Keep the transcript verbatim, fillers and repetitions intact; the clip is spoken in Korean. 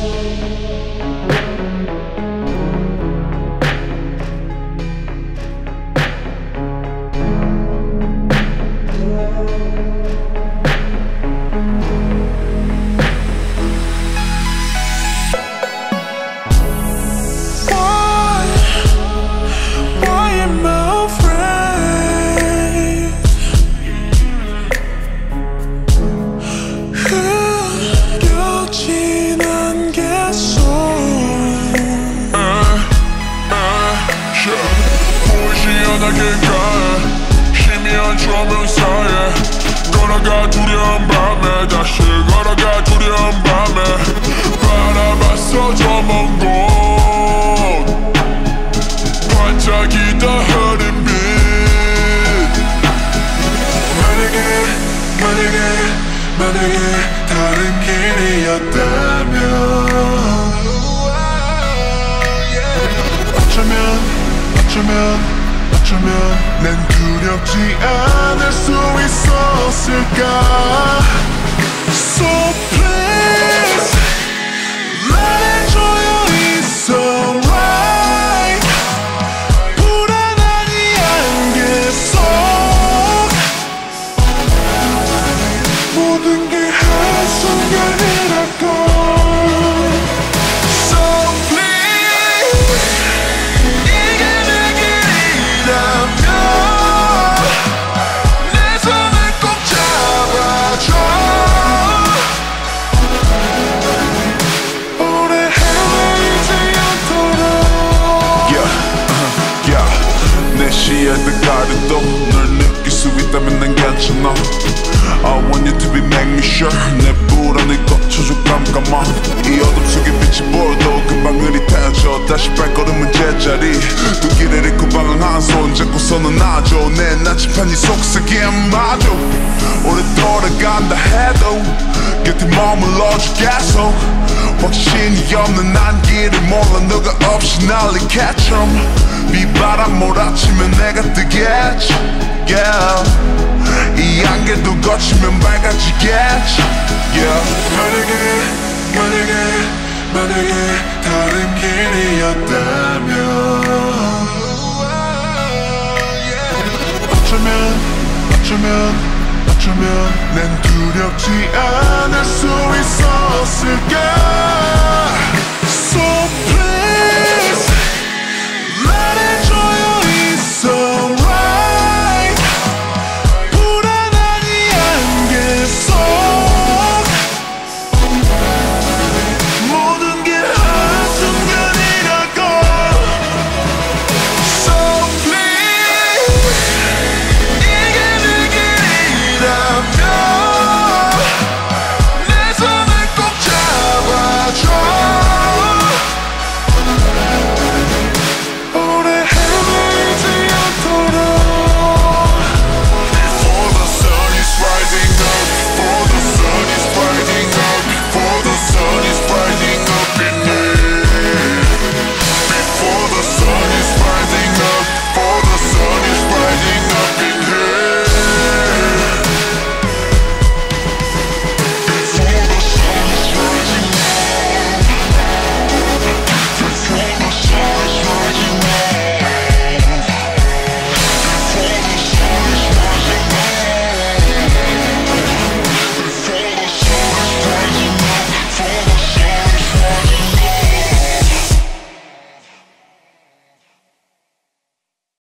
희미한 조명 사이에 걸어가 두려운 밤에 다시 걸어가 두려운 밤에 바라봤어 저 먼 곳 반짝이다 흐린 빛 만약에 만약에 만약에 다른 길이었다면 어쩌면 어쩌면 어쩌면 난 두렵지 않을 수 있었을까. So please 말해줘요 it's alright. 불안한 이 안개 속 모든 게 한순간이랄까. 가려도 널 느낄 수 있다면 난 괜찮아. I want you to be make me sure. 내 불안을 거쳐줘 깜깜아. 이 어둠 속에 빛이 보여도 금방 흐릿해져. 다시 발걸음은 제자리 두 길을 잃고 방황한 손 잡고서는 놔줘. 내 나침반이 속삭임 마저 오래 돌아간다 해도 곁에 머물러주겠어. 확신이 없는 안길을 몰라 누가 없이 날리겠죠. 비바람 몰아치면 내가 뜨겠지 yeah. 이 안개도 거치면 밝아지겠지 yeah. 만약에 만약에 만약에 다른 길이었다면 어쩌면 어쩌면 어쩌면 난 두렵지 않아.